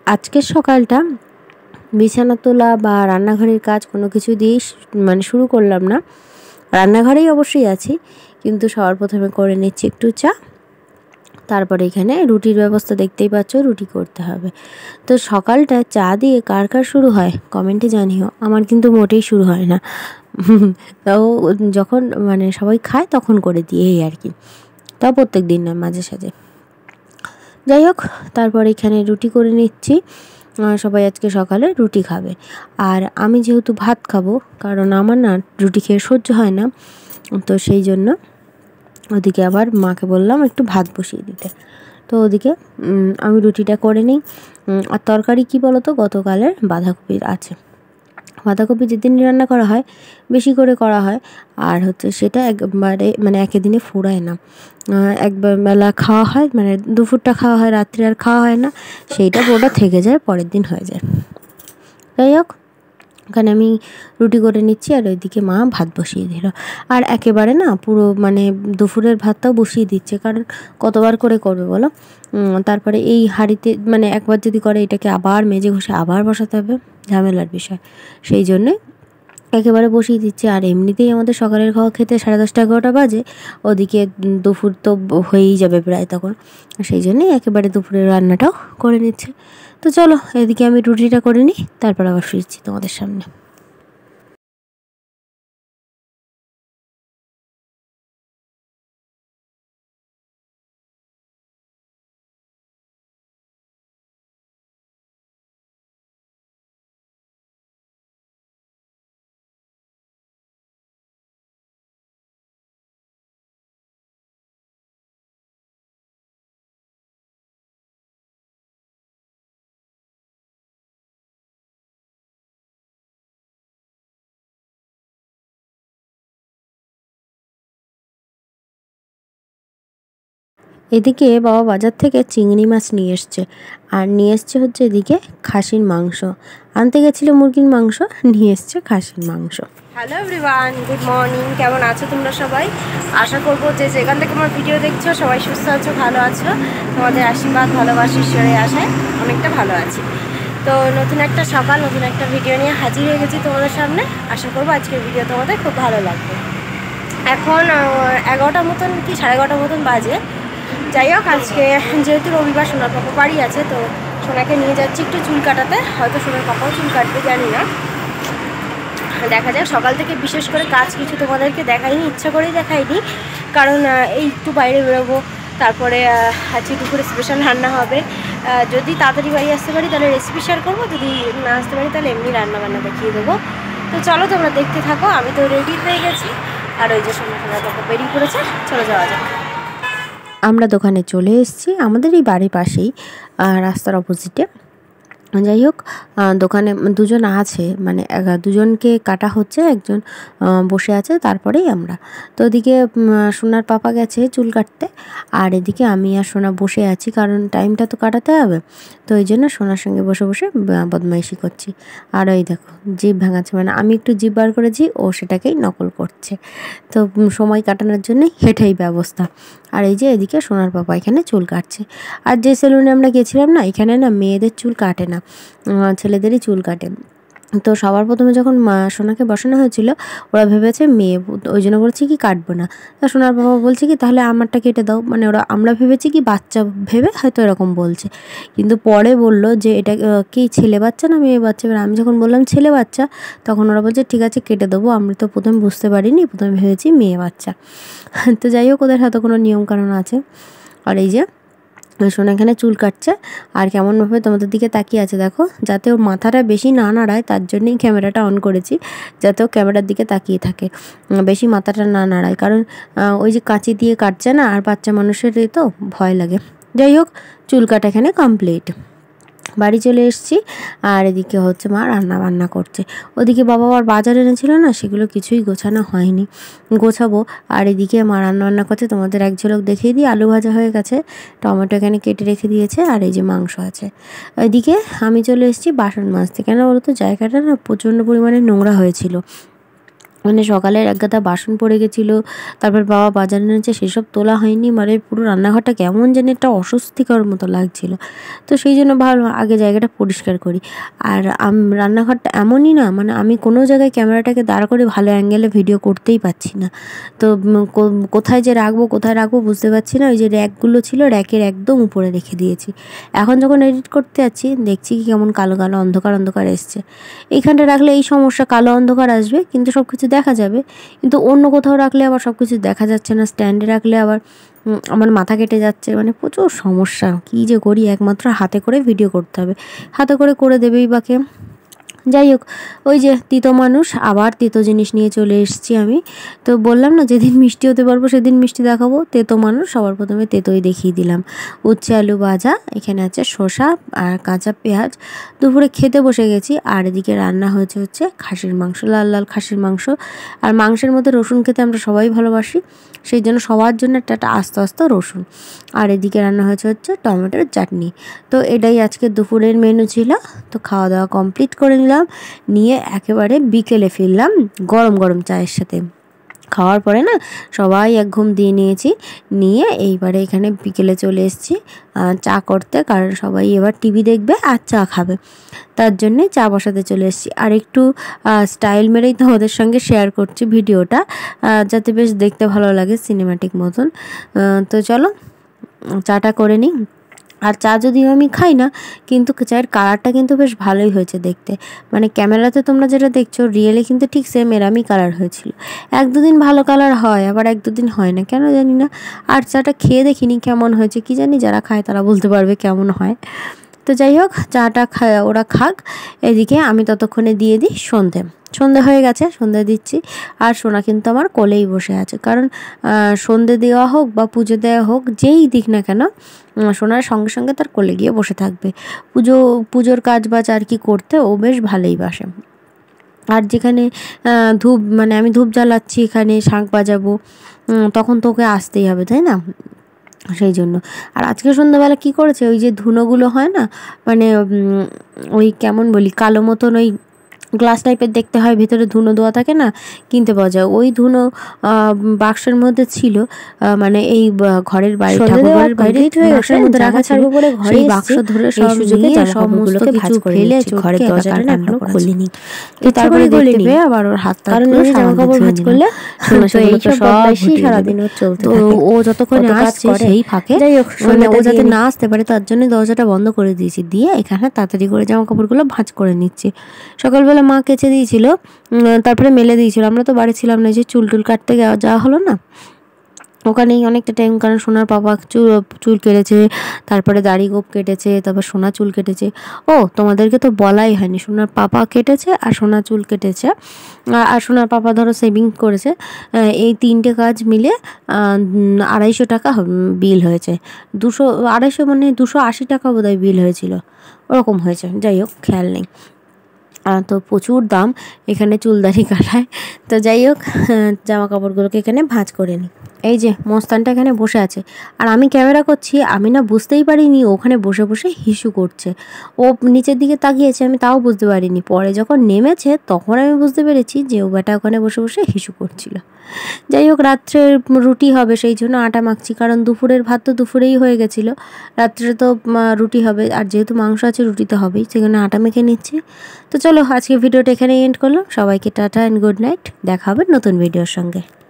আজকের সকালটা বিছানা তোলা বা রান্নাঘরের কাজ কোনো কিছু দিয়েই শুরু করলাম না। রান্নাঘরেই অবশ্যই আছি, কিন্তু সবার প্রথমে করে নিচ্ছি একটু চা। তারপরে এখানে রুটির ব্যবস্থা দেখতেই পাচ্ছ, রুটি করতে হবে। তো সকালটা চা দিয়ে কার কার শুরু হয় কমেন্টে জানিও। আমার কিন্তু মোটেই শুরু হয় না। তাও যখন সবাই খায় তখন করে দিই, এই আর কি। তাও প্রত্যেক দিন নয়, মাঝে সাঝে। যাই হোক, তারপর এখানে রুটি করে নিচ্ছি। সবাই আজকে সকালে রুটি খাবে, আর আমি যেহেতু ভাত খাবো, কারণ আমার না রুটি খেয়ে সহ্য হয় না। তো সেই জন্য ওদিকে আবার মাকে বললাম একটু ভাত বসিয়ে দিতে। তো ওদিকে আমি রুটিটা করে নিই। আর তরকারি কী বলো তো, গতকালের বাঁধাকপির আছে। বাঁধাকপি যেদিন রান্না করা হয় বেশি করে করা হয়, আর সেটা একবারে একে দিনে ফুরায় না। একবার বেলা খাওয়া হয়, দুপুরটা খাওয়া হয়, রাত্রে আর খাওয়া হয় না। সেইটা পুরোটা থেকে যায়, পরের দিন হয়ে যায়। যাই হোক, এখানে আমি রুটি করে নিচ্ছি, আর ওইদিকে মা ভাত বসিয়ে দিল। আর একেবারে না পুরো দুপুরের ভাতটাও বসিয়ে দিচ্ছে, কারণ কতবার করে করবে বলো। তারপরে এই হাঁড়িতে একবার যদি করে, এটাকে আবার মেজে ঘষে আবার বসাতে হবে, ঝামেলার বিষয়। সেই জন্যে একেবারে বসিয়ে দিচ্ছে। আর এমনিতেই আমাদের সকালের খাওয়া খেতে 10:30 11টা বাজে, ওদিকে দুপুর তো হয়েই যাবে প্রায় তখন। সেই জন্যেই একেবারে দুপুরের রান্নাটাও করে নিচ্ছে। তো চলো, এদিকে আমি রুটিটা করে নিই, তারপর আবার ফিরছি তোমাদের সামনে। এদিকে বাবা বাজার থেকে চিংড়ি মাছ নিয়ে এসছে, আর নিয়ে এসছে এদিকে খাসির মাংস। আনতে গেছিলো মুরগির মাংস, নিয়ে এসছে খাসির মাংস। Hello everyone, good morning. কেমন আছো তোমরা সবাই? আশা করবো যে যেখান থেকে আমার ভিডিও দেখছো সবাই সুস্থ আছো, ভালো আছো। তোমাদের আশীর্বাদ, ভালোবাসা, ঈশ্বরের আশায় অনেকটা ভালো আছি। তো নতুন একটা সকাল, নতুন একটা ভিডিও নিয়ে হাজির হয়ে গেছি তোমাদের সামনে। আশা করবো আজকের ভিডিও তোমাদের খুব ভালো লাগবে। এখন 11টা মতন কি 11:30 মতন বাজে। যাই হোক, আজকে যেহেতু রবিবার, সোনার পাপা বাড়ি আছে, তো সোনাকে নিয়ে যাচ্ছি একটু চুল কাটাতে। হয়তো সোনার পাপাও চুল কাটবে, জানি না, দেখা যাক। সকাল থেকে বিশেষ করে কাজ কিছু তোমাদেরকে দেখাইনি, ইচ্ছা করেই দেখাইনি, কারণ এই একটু বাইরে বেরোবো। তারপরে আজকে দুপুরে স্পেশাল রান্না হবে। যদি তাড়াতাড়ি বাড়ি আসতে পারি তাহলে রেসিপি শেয়ার করবো, যদি না আসতে পারি তাহলে এমনি রান্নাবান্না দেখিয়ে দেবো। তো চলো, তোমরা দেখতে থাকো। আমি তো রেডি হয়ে গেছি, আর ওই যে সোনার পাপা বেরিয়ে পড়েছে, চলে যাওয়া যাক। আমরা দোকানে চলে এসেছি, আমাদের এই বাড়ির পাশেই, রাস্তার অপোজিটে। যাই হোক, দোকানে দুজন আছে, দুজনকে কাটা হচ্ছে, একজন বসে আছে, তারপরেই আমরা। তো ওদিকে সোনার পাপা গেছে চুল কাটতে, আর এদিকে আমি আর সোনা বসে আছি, কারণ টাইমটা তো কাটাতে হবে। তো এই জন্য সোনার সঙ্গে বসে বসে বদমাইশি করছি। আর ওই দেখো, জিভ ভাঙাচ্ছে, আমি একটু জিভ বার করেছি, ও সেটাকেই নকল করছে। তো সময় কাটানোর জন্যই এটাই ব্যবস্থা। আর এই যে এদিকে সোনার পাপা এখানে চুল কাটছে। আর যে সেলুনে আমরা গেছিলাম না, এখানে না মেয়েদের চুল কাটে না, ছেলেদেরই চুল কাটে। তো সবার প্রথমে যখন সোনাকে বসানো হয়েছিল, ওরা ভেবেছে মেয়ে, ওই জন্য বলছে কি কাটবো না। তা সোনার বাবা বলছে কি তাহলে আমারটা কেটে দাও, আমরা ভেবেছি কি বাচ্চা ভেবে হয়তো এরকম বলছে, কিন্তু পরে বললো যে এটা কি ছেলে বাচ্চা না মেয়ে বাচ্চা। এবার আমি যখন বললাম ছেলে বাচ্চা, তখন ওরা বলছে ঠিক আছে কেটে দেবো। আমি তো প্রথমে বুঝতে পারিনি, প্রথমে ভেবেছি মেয়ে বাচ্চা। তো যাই হোক, ওদের হয়তো কোনো নিয়মকানুন আছে। আর এই যে সোনা এখানে চুল কাটছে, আর কেমনভাবে তোমাদের দিকে তাকিয়ে আছে দেখো, যাতে ওর মাথাটা বেশি না নাড়ায়, তার জন্যই ক্যামেরাটা অন করেছি, যাতে ও ক্যামেরার দিকে তাকিয়ে থাকে, বেশি মাথাটা না নাড়ায়, কারণ ওই যে কাঁচি দিয়ে কাটছে না, আর বাচ্চা মানুষের তো ভয় লাগে। যাই হোক, চুল কাটা এখানে কমপ্লিট। বাড়ি চলে এসেছি, আর এদিকে মা রান্না বান্না করছে। ওদিকে বাবা আবার বাজার এনেছিল না, সেগুলো কিছুই গোছানো হয়নি, গোছাবো। আর এদিকে মা রান্না বান্না করছে, তোমাদের এক ঝলক দেখিয়ে দিই। আলু ভাজা হয়ে গেছে, টমেটো এখানে কেটে রেখে দিয়েছে, আর এই যে মাংস আছে। এদিকে আমি চলে এসেছি বাসন মাজতে, কেন বলো তো, জায়গাটা না প্রচণ্ড পরিমাণে নোংরা হয়েছিল। মানে সকালের এক গাদা বাসন পড়ে গেছিলো, তারপর বাবা বাজার এনেছে সেসব তোলা হয়নি, মানে পুরো রান্নাঘরটা কেমন যেন একটা অস্বস্তিকর মতো লাগছিলো। তো সেই জন্য ভাবলাম আগে জায়গাটা পরিষ্কার করি। আর রান্নাঘরটা এমনই না, মানে আমি কোনো জায়গায় ক্যামেরাটাকে দাঁড় করে ভালো অ্যাঙ্গেলে ভিডিও করতেই পারছি না। তো কোথায় যে রাখবো কোথায় রাখবো বুঝতে পারছি না। ওই যে র্যাকগুলো ছিল র্যাকের একদম উপরে রেখে দিয়েছি। এখন যখন এডিট করতে যাচ্ছি দেখছি কি কেমন কালো কালো অন্ধকার অন্ধকার এসছে। এইখানটা রাখলে এই সমস্যা, কালো অন্ধকার আসবে কিন্তু সব কিছু দেখা যাবে, কিন্তু অন্য কোথাও রাখলে আবার সব কিছু দেখা যাচ্ছে না, স্ট্যান্ডে রাখলে আবার আমার মাথা কেটে যাচ্ছে, মানে প্রচুর সমস্যা। কী যে করি, একমাত্র হাতে করে ভিডিও করতে হবে, হাতে করে দেবেই বা কে। যাই হোক, ওই যে তিতো মানুষ, আবার তিতো জিনিস নিয়ে চলে এসেছি আমি। তো বললাম না যেদিন মিষ্টি হতে পারবো সেদিন মিষ্টি দেখাবো। তেতো মানুষ, সবার প্রথমে তেতোই দেখিয়ে দিলাম। উচ্ছে আলু ভাজা, এখানে আছে শসা আর কাঁচা পেঁয়াজ। দুপুরে খেতে বসে গেছি। আর এদিকে রান্না হচ্ছে খাসির মাংস, লাল লাল খাসির মাংস। আর মাংসের মধ্যে রসুন খেতে আমরা সবাই ভালোবাসি, সেই জন্য সবার জন্য একটা আস্ত আস্ত রসুন। আর এদিকে রান্না হচ্ছে টমেটোর চাটনি। তো এটাই আজকে দুপুরের মেনু ছিল। তো খাওয়া দাওয়া কমপ্লিট করে নিয়ে একেবারে বিকেলে ফিরলাম গরম গরম চায়ের সাথে। খাওয়ার পরে না সবাই এক ঘুম দিয়ে নিয়ে এইবারে এখানে বিকেলে চলে এসেছি চা করতে, কারণ সবাই এবার টিভি দেখবে আর চা খাবে, তার জন্যে চা বসাতে চলে এসেছি। আর একটু স্টাইল মেরেই তোমাদের সঙ্গে শেয়ার করছি ভিডিওটা, যাতে বেশ দেখতে ভালো লাগে সিনেম্যাটিক মতন। তো চলো চাটা করে নিই। আর চা যদিও আমি খাই না, কিন্তু চায়ের কালারটা কিন্তু বেশ ভালোই হয়েছে দেখতে। মানে ক্যামেরাতে তোমরা যেটা দেখছো রিয়েলে কিন্তু ঠিক সেম এরমই কালার হয়েছিল। এক দুদিন ভালো কালার হয়, আবার এক দুদিন হয় না, কেন জানি না। আর চাটা খেয়ে দেখিনি কেমন হয়েছে, কি জানি, যারা খায় তারা বলতে পারবে কেমন হয়। তো যাই হোক, চাটা ওরা খাক, এদিকে আমি ততক্ষণে দিয়ে দিই সন্ধে হয়ে গেছে, সন্ধে দিচ্ছি। আর সোনা কিন্তু আমার কোলেই বসে আছে, কারণ সন্ধে দেওয়া হোক বা পুজো দেওয়া হোক যেই দিক না কেন, সোনার সঙ্গে সঙ্গে তার কোলে গিয়ে বসে থাকবে। পুজোর কাজ বাজ আর কি করতে ও বেশ ভালোই বাসে। আর যেখানে ধূপ, মানে আমি ধূপ জ্বালাচ্ছি, এখানে শাঁখ বাজাবো, তখন তো ওকে আসতেই হবে, তাই না? সেই জন্য। আর আজকে সন্ধ্যাবেলা কী করেছে, ওই যে ধুনোগুলো হয় না, মানে ওই কেমন বলি, কালো মতন ওই গ্লাস টাইপের দেখতে হয়, ভেতরে ধুনো দেওয়া থাকে না, কিনতে পাওয়া যায়, ওই ধুনো বাক্সের মধ্যে ছিল। মানে এই ঘরের বাইরে, ঠাকুরঘরের বাইরে বাক্সের মধ্যে রাখা ছিল। সেই বাক্স ধরে সব নিয়ে সমস্তকে ভাঁজ করে ফেলে ঘরের দরজাটা এখনো খুলিনি। তো তারপরে দেখতে পেয়ে আবার ওর হাতটা, কারণ জামা কাপড় ভাঁজ করলে সারাদিন ওর চলতে থাকে। ও যতক্ষণ আসছে সেই ফাঁকে, মানে ও যাতে না আসতে পারে তার জন্য দরজাটা বন্ধ করে দিয়েছি, দিয়ে এখানে তাড়াতাড়ি করে জামা কাপড়গুলো ভাঁজ করে নিচ্ছি। সকালবেলা মা কেচে দিয়েছিল, তারপরে মেলে দিয়েছিল। আমরা তো বাড়ি ছিলাম না, যে চুল কাটতে যাওয়া হলো না ওখানেই অনেকটা টাইম, কারণ সোনার পাপা চুল কেটেছে, তারপরে দাড়ি গোপ কেটেছে, তারপর সোনা চুল কেটেছে। ও তোমাদেরকে তো বলাই হয়নি, সোনার পাপা কেটেছে আর সোনা চুল কেটেছে, আর সোনার পাপা ধরো সেভিং করেছে। এই তিনটে কাজ মিলে 250 টাকা বিল হয়েছে। 250 মানে 280 টাকা বোধহয় বিল হয়েছিল, ওরকম হয়েছে। যাই হোক, খেয়াল নেই। তো প্রচুর দাম এখানে চুলদারি কাটায়। তো যাই হোক, জামা কাপড়গুলোকে এখানে ভাঁজ করে নিই। এই যে মস্তানটা এখানে বসে আছে, আর আমি ক্যামেরা করছি, আমি না বুঝতেই পারিনি ওখানে বসে বসে হিসু করছে। ও নিচের দিকে তাকিয়েছে, আমি তাও বুঝতে পারিনি। পরে যখন নেমেছে তখন আমি বুঝতে পেরেছি যে ও বেটা ওখানে বসে বসে হিসু করছিল। যাই হোক, রাত্রে রুটি হবে, সেই জন্য আটা মাখছি, কারণ দুপুরের ভাত তো দুপুরেই হয়ে গেছিলো, রাত্রে তো রুটি হবে। আর যেহেতু মাংস আছে রুটি তো হবেই, সেখানে আটা মেখে নিচ্ছি। তো চলো, আজকে ভিডিওটা এখানেই এন্ড করলাম। সবাইকে টাটা অ্যান্ড গুড নাইট, দেখা হবে নতুন ভিডিওর সঙ্গে।